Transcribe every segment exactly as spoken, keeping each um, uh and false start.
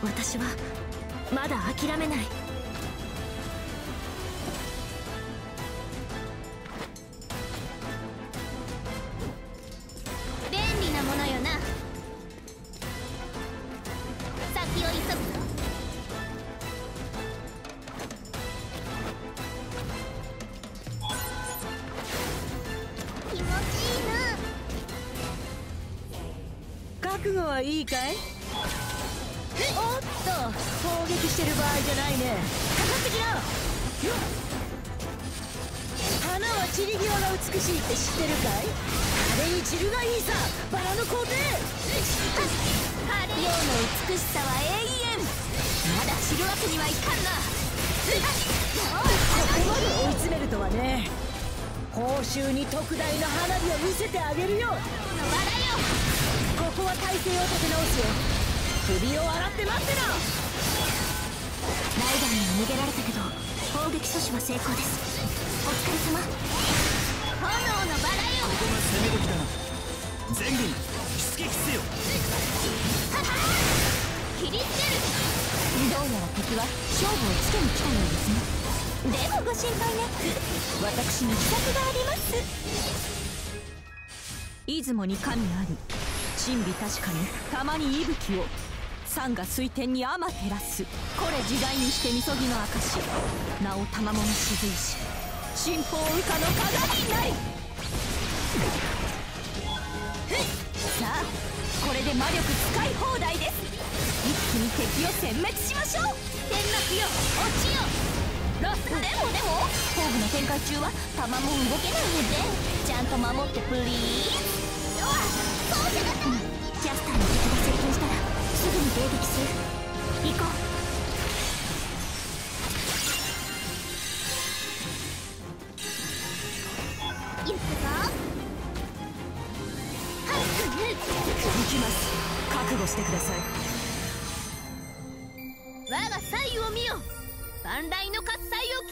私はまだ諦めない。 便利なものよな。先を急ぐぞ。気持ちいいな。 覚悟はいいかい？おっと、攻撃してる場合じゃないね。かかってきな。花は散り際が美しいって知ってるかい？あれに散るがいいさ、バラの皇帝。 陽の美しさは永遠。まだ知るわけにはいかんな。 ここまで追い詰めるとはね。報酬に特大の花火を見せてあげるよ。 バラよ。 ここは体勢を立て直すよ。首を洗って待ってな。 ライダーには逃げられたけど攻撃阻止は成功です。お疲れ様。 炎のバラよ。 ここが攻め時だな。全軍出撃せよ。 切りつける。 どうやら敵は勝負をつけに来たようですね。でもご心配なく、私に秘策があります。出雲に神あり、神美確かにたまに息吹を、山河水天に天照らす。これ自在にしてみそぎの証、名を賜物静石、神宝羽化の鏡なり。さあ、これで魔力使い放題です。一気に敵を殲滅しましょう。 天幕よ、落ちよ。ロス。 でもでも宝具の展開中は弾も動けないのでちゃんと守ってプリーズ。 そうじゃなかった。 キャスターに敵が接近したらすぐに迎撃する。行こう。 行くぞ。 行きます。覚悟してください。 我が左右を見よ。万来の喝采を聞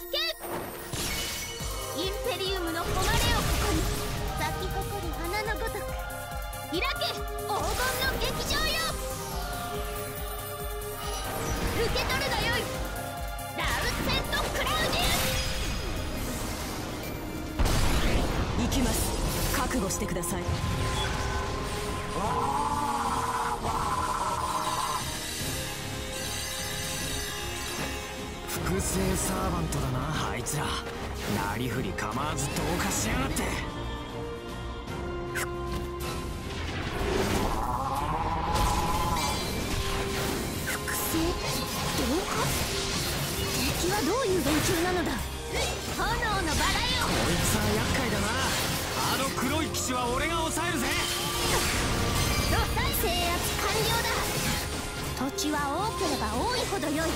け。インペリウムの誉れをここに咲き誇る花のごとく開け、黄金の劇場よ。受け取るがよい。ラウセント・クラウディウス。 行きます。覚悟してください。 複製サーバントだな、あいつら。なりふり構わず同化しやがって。 複製同化？敵はどういう連中なのだ。 炎のバラよ。 こいつは厄介だな。あの黒い騎士は俺が抑えるぜ。 制圧完了だ。土地は多ければ多いほどよい。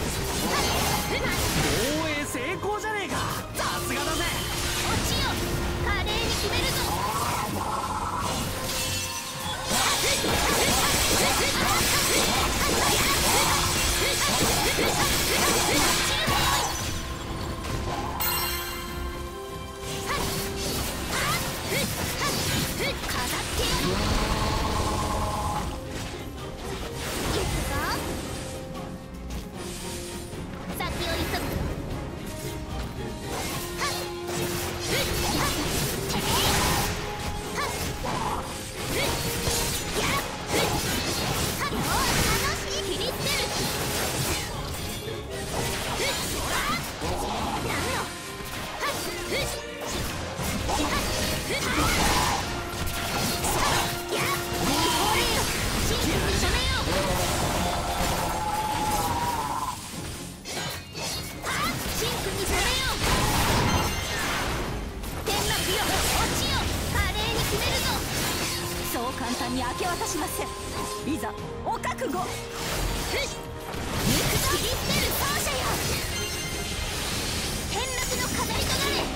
防衛成功じゃねえか。さすがだぜ。 落ちよ。華麗に決めるぞ。飾ってやる。行くぞ。先を急ぐ。 簡単に明け渡しません。いざお覚悟。 切り捨てる奏者よ。天幕の飾りとなれ。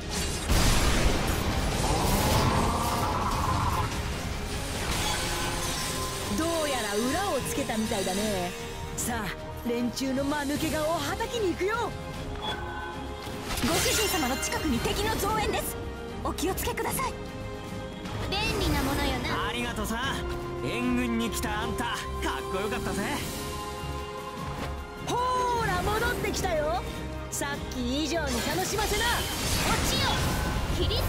どうやら裏をつけたみたいだね。さあ、連中の間抜け顔をはたきに行くよ。 ご主人様の近くに敵の増援です。お気をつけください。 便利なものよな。 ありがとさ。援軍に来たあんた、かっこよかったぜ。 ほーら戻ってきたよ。さっき以上に楽しませな。 落ちよ切り捨てる。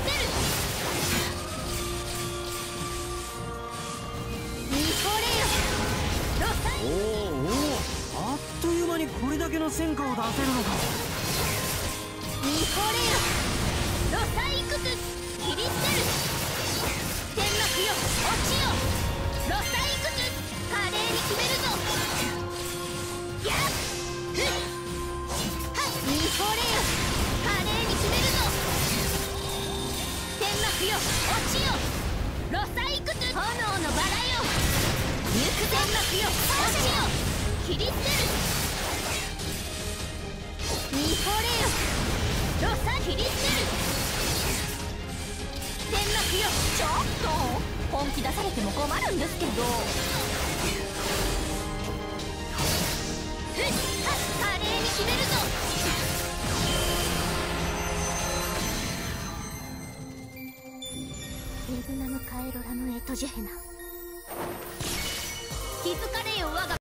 見惚れよロサイおおおお、あっという間にこれだけの戦果を出せるのか。 見惚れよロサイクス切り捨てる。天幕よ落ちよロサイクス華麗に決めるぞ。やっふっはっ見惚れよ華麗に決めるぞ。天幕よ落ちよロサイクス炎のバラよ行く。天幕よ落ちよ切り捨てる。見惚れよロサ切り捨てる。天幕よちょっと本気出されても困るんですけど。 ふっはっ華麗に決めるぞ。エルナムカエロラのエトジェヘナ気づかれよ我が